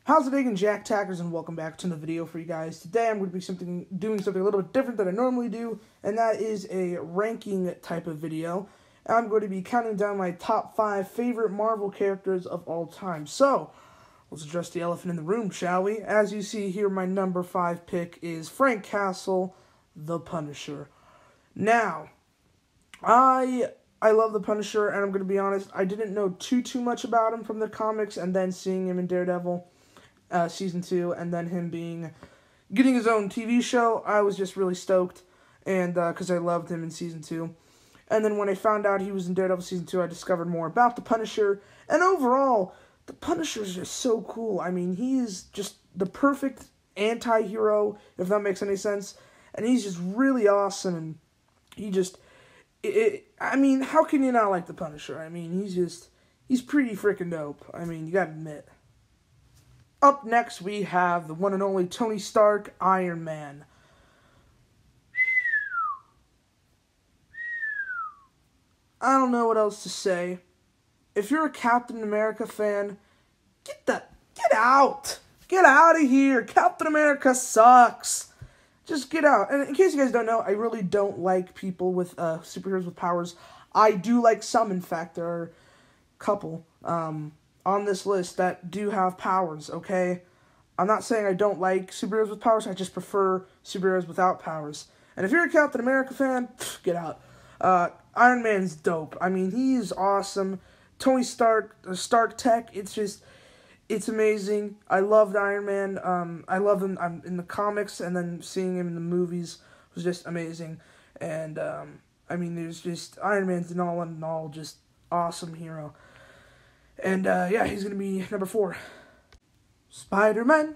How's it going, Jack Tackers, and welcome back to another video for you guys. Today I'm going to be doing something a little bit different than I normally do, and that is a ranking type of video. I'm going to be counting down my top 5 favorite Marvel characters of all time. So, let's address the elephant in the room, shall we? As you see here, my number 5 pick is Frank Castle, the Punisher. Now, I love the Punisher, and I'm going to be honest, I didn't know too much about him from the comics, and then seeing him in Daredevil season 2, and then him getting his own TV show, I was just really stoked, and because I loved him in season 2. And then when I found out he was in Daredevil season 2, I discovered more about the Punisher, and overall, the Punisher is just so cool. I mean, he is just the perfect anti-hero, if that makes any sense, and he's just really awesome, and he just, I mean, how can you not like the Punisher? I mean, he's pretty freaking dope. I mean, you gotta admit. Up next, we have the one and only Tony Stark, Iron Man. I don't know what else to say. If you're a Captain America fan, get out! Get out of here! Captain America sucks! Just get out. And in case you guys don't know, I really don't like people with superheroes with powers. I do like some, in fact. There are a couple on this list that do have powers, okay? I'm not saying I don't like superheroes with powers, I just prefer superheroes without powers. And if you're a Captain America fan, get out. Iron Man's dope. I mean, he's awesome. Tony Stark, Stark Tech, it's amazing. I loved Iron Man. I love him in the comics, and then seeing him in the movies was just amazing. And, I mean, there's just, Iron Man's an all-in-all just awesome hero. And, yeah, he's going to be number 4. Spider-Man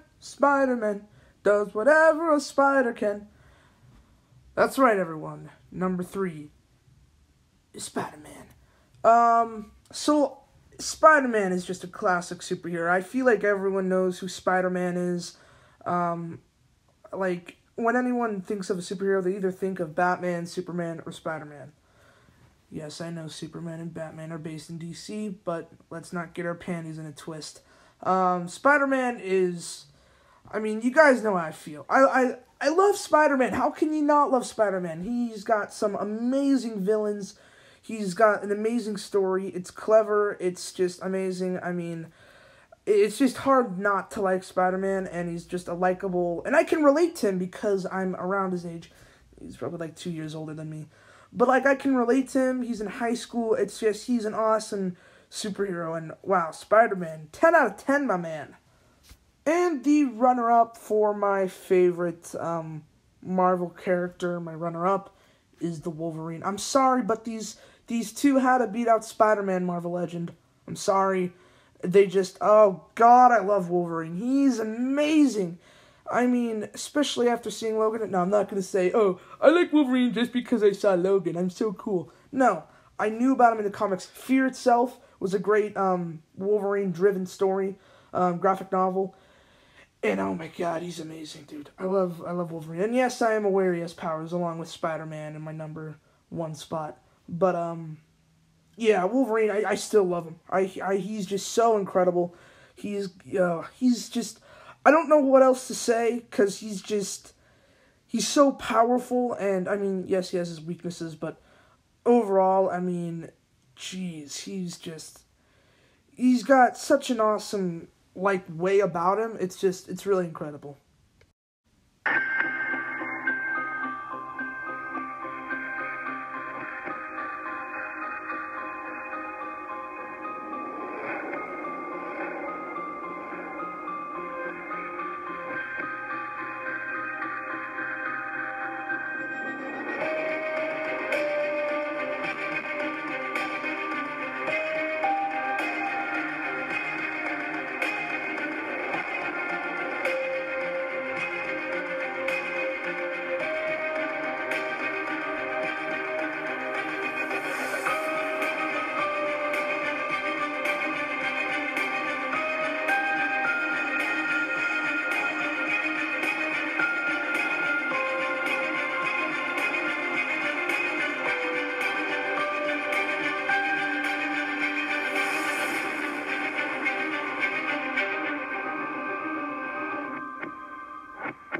does whatever a spider can. That's right, everyone. Number 3 is Spider-Man. So, Spider-Man is just a classic superhero. I feel like everyone knows who Spider-Man is. Like, when anyone thinks of a superhero, they either think of Batman, Superman, or Spider-Man. Yes, I know Superman and Batman are based in DC, but let's not get our panties in a twist. Spider-Man is, I mean, you guys know how I feel. I love Spider-Man. How can you not love Spider-Man? He's got some amazing villains. He's got an amazing story. It's clever. It's just amazing. I mean, it's just hard not to like Spider-Man, and he's just a likable, and I can relate to him because I'm around his age. He's probably like 2 years older than me. But, like, I can relate to him. He's in high school. It's just, he's an awesome superhero. And, wow, Spider-Man. 10 out of 10, my man. And the runner-up for my favorite Marvel character, my runner-up, is the Wolverine. I'm sorry, but these two had to beat out Spider-Man, Marvel Legend. I'm sorry. They just, oh, God, I love Wolverine. He's amazing. I mean, especially after seeing Logan. No, I'm not going to say, oh, I like Wolverine just because I saw Logan. I'm so cool. No, I knew about him in the comics. Fear itself was a great Wolverine-driven story, graphic novel. And, oh my God, he's amazing, dude. I love Wolverine. And yes, I am aware he has powers, along with Spider-Man in my number 1 spot. But, yeah, Wolverine, I still love him. He's just so incredible. He's just, I don't know what else to say, because he's so powerful, and, I mean, yes, he has his weaknesses, but overall, I mean, jeez, he's got such an awesome, like, way about him. It's really incredible.